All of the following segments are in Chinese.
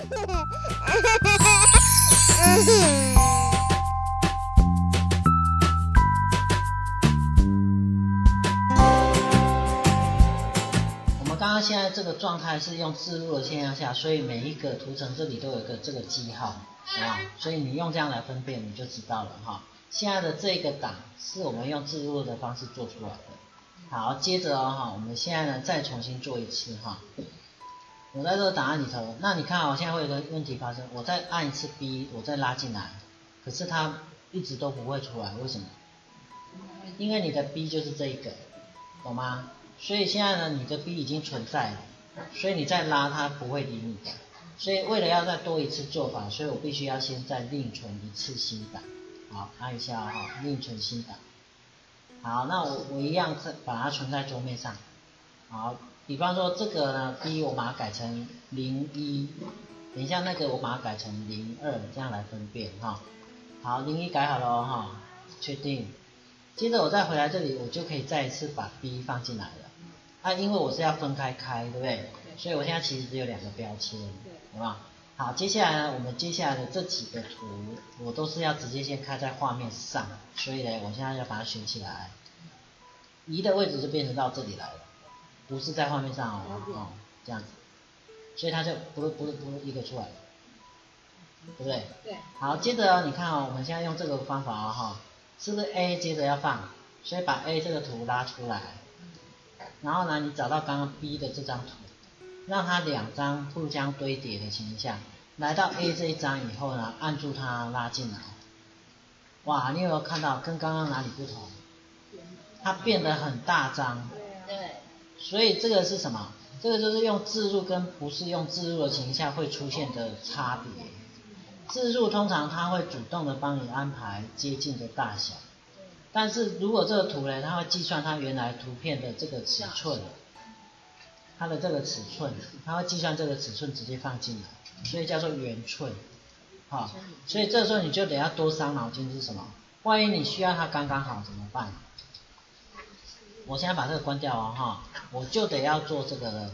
我们刚刚现在这个状态是用置入的现象下，所以每一个图层这里都有一个这个记号，啊，所以你用这样来分辨，你就知道了哈。现在的这个档是我们用置入的方式做出来的。好，接着哈，我们现在呢再重新做一次哈。我在这个档案里头，那你看现在会有个问题发生，我再按一次 B， 我再拉进来，可是它一直都不会出来，为什么？因为你的 B 就是这一个，懂吗？所以现在呢，你的 B 已经存在了，所以你再拉它不会理你的。所以为了要再多一次做法，所以我必须要先再另存一次新档。好，按一下哈，另存新档。好，那我一样把它存在桌面上。好，比方说这个呢 B 我把它改成01，等一下那个我把它改成02，这样来分辨哈。好，01改好了哈，确定。接着我再回来这里，我就可以再一次把 B 放进来了。啊，因为我是要分开，对不对？所以我现在其实只有2个标签，好不好？好，接下来呢，我们接下来的这几个图，我都是要直接先开在画面上，所以呢，我现在要把它选起来，移的位置就变成到这里来了，不是在画面上哦，这样子，所以它就不一个出来了，对不对？对。好，接着你看哦，我们现在用这个方法哈，是不是 A 接着要放，所以把 A 这个图拉出来，然后呢，你找到刚刚 B 的这张图。让它2张互相堆叠的情况下，来到 A 这一张以后呢，按住它拉进来。哇，你有没有看到跟刚刚哪里不同？它变得很大张。对。所以这个是什么？这个就是用置入跟不是用置入的情况下会出现的差别。置入通常它会主动的帮你安排接近的大小，但是如果这个图呢，它会计算它原来图片的这个尺寸。它的这个尺寸，它会计算这个尺寸直接放进来，所以叫做圆寸，好，所以这时候你就得要多伤脑筋是什么？万一你需要它刚刚好怎么办？我现在把这个关掉哦哈，我就得要做这个了，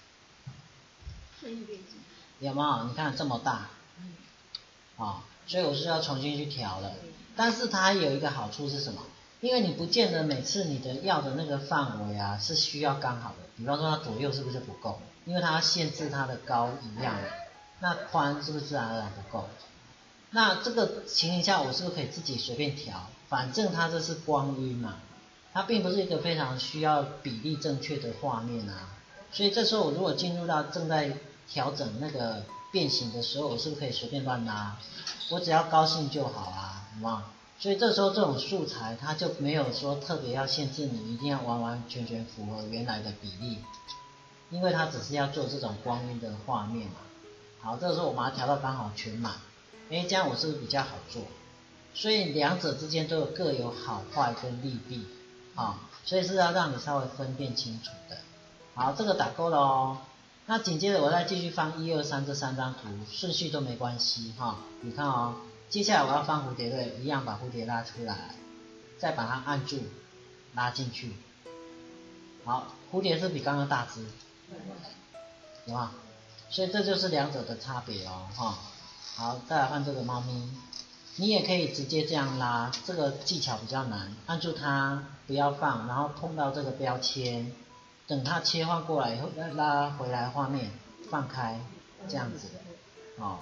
有没有？你看这么大，啊，所以我是要重新去调了。但是它有一个好处是什么？因为你不见得每次你的要的那个范围啊是需要刚好的，比方说它左右是不是不够？因为它限制它的高一样，那宽是不是自然而然不够？那这个情形下我是不是可以自己随便调？反正它这是光晕嘛，它并不是一个非常需要比例正确的画面啊，所以这时候我如果进入到正在调整那个变形的时候，我是不是可以随便乱拉？我只要高兴就好啊，好不好？所以这时候这种素材它就没有说特别要限制你一定要完完全全符合原来的比例，因为它只是要做这种光晕的画面嘛。好，这个时候我把它调到刚好全满，这样我是不是比较好做？所以两者之间都各有好坏跟利弊啊，所以是要让你稍微分辨清楚的。好，这个打勾了哦。那紧接着我再继续放1、2、3这3张图，顺序都没关系哈。你看哦。接下来我要放蝴蝶对，一样把蝴蝶拉出来，再把它按住，拉进去。好，蝴蝶是比刚刚大只，有吗？所以这就是两者的差别哦，哈。好，再来换这个猫咪，你也可以直接这样拉，这个技巧比较难，按住它不要放，然后碰到这个标签，等它切换过来以后再拉回来画面，放开，这样子，哦。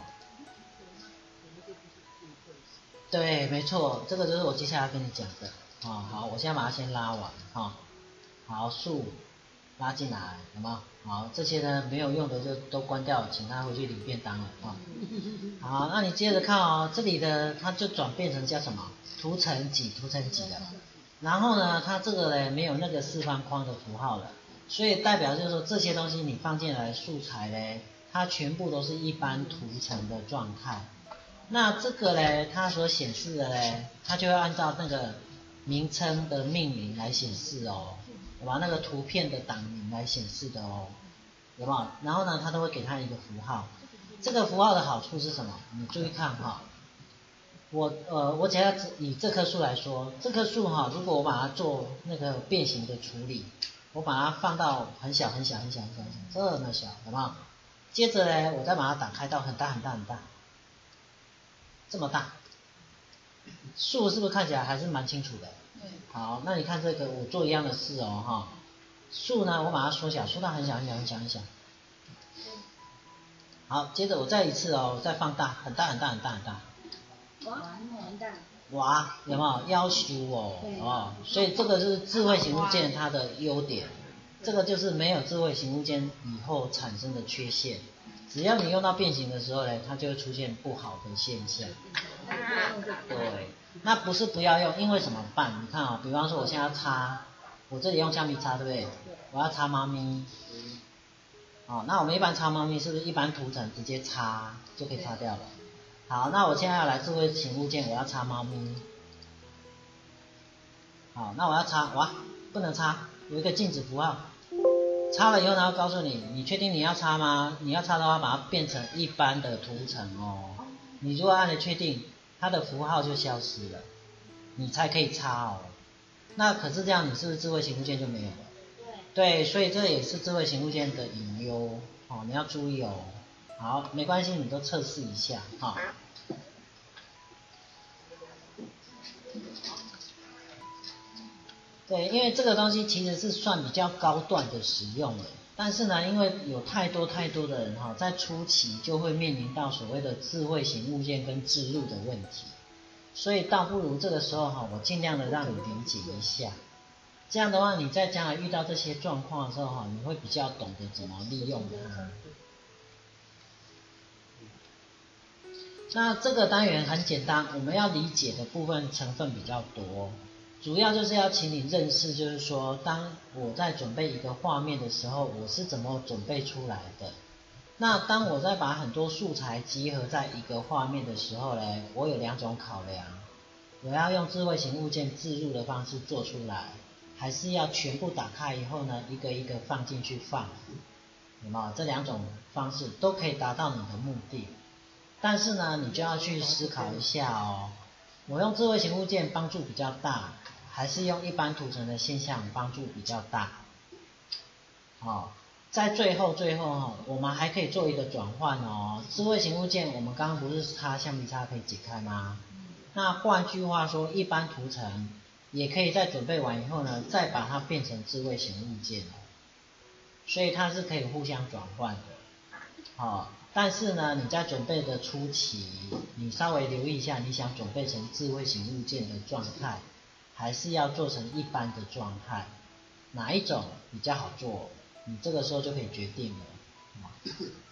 对，没错，这个就是我接下来跟你讲的。好，我现在把它先拉完哈。好，树拉进来，有没有？好，这些呢没有用的就都关掉，请他回去领便当了啊。好，那你接着看哦，这里的它就转变成叫什么？图层几的。然后呢，它这个呢没有那个四方框的符号了，所以代表就是说这些东西你放进来的素材呢，它全部都是一般图层的状态。那这个呢，它所显示的呢，它就会按照那个名称的命名来显示哦，有吧？那个图片的档名来显示的哦，有没有？然后呢，它都会给它一个符号。这个符号的好处是什么？你注意看哈，我只要以这棵树来说，这棵树哈，如果我把它做那个变形的处理，我把它放到很小，这么小，有没有？ 接着呢，我再把它打开到很大很大很大，这么大，树是不是看起来还是蛮清楚的？好，那你看这个，我做一样的事哦，哈。树呢，我把它缩小，缩到很小很小很小很小。好，接着我再一次哦，再放大，很大很大很大很大。 哇，很大。 哇，有没有要求哦？哦，所以这个是智慧型物件它的优点，这个就是没有智慧型物件以后产生的缺陷。只要你用到变形的时候呢，它就会出现不好的现象。对，那不是不要用，因为怎么办？你看啊、哦，比方说我现在要擦，我这里用橡皮擦，对不对？我要擦猫咪。哦，那我们一般擦猫咪是不是一般涂层直接擦就可以擦掉了？好，那我现在要来智慧型物件，我要擦猫咪。好，那我要擦，哇，不能擦，有一个禁止符号。擦了以后，然后告诉你，你确定你要擦吗？你要擦的话，把它变成一般的涂层哦。你如果按了确定，它的符号就消失了，你才可以擦哦。那可是这样，你是不是智慧型物件就没有了？对，所以这也是智慧型物件的隐忧哦，你要注意哦。好，没关系，你都测试一下哈。对，因为这个东西其实是算比较高段的使用了，但是呢，因为有太多的人哈，在初期就会面临到所谓的智慧型物件跟置入的问题，所以倒不如这个时候哈，我尽量的让你理解一下，这样的话你在将来遇到这些状况的时候哈，你会比较懂得怎么利用它。那这个单元很简单，我们要理解的部分成分比较多。主要就是要请你认识，就是说，当我在准备一个画面的时候，我是怎么准备出来的。那当我在把很多素材集合在一个画面的时候呢，我有两种考量，我要用智慧型物件置入的方式做出来，还是要全部打开以后呢，一个一个放进去放，有没有？这两种方式都可以达到你的目的，但是呢，你就要去思考一下哦，我用智慧型物件帮助比较大，还是用一般图层的现象帮助比较大？好，在最后哈，我们还可以做一个转换哦。智慧型物件，我们刚刚不是擦橡皮擦可以解开吗？那换句话说，一般图层也可以在准备完以后呢，再把它变成智慧型物件哦。所以它是可以互相转换的。好，但是呢，你在准备的初期，你稍微留意一下，你想准备成智慧型物件的状态，还是要做成一般的状态，哪一种比较好做？你这个时候就可以决定了。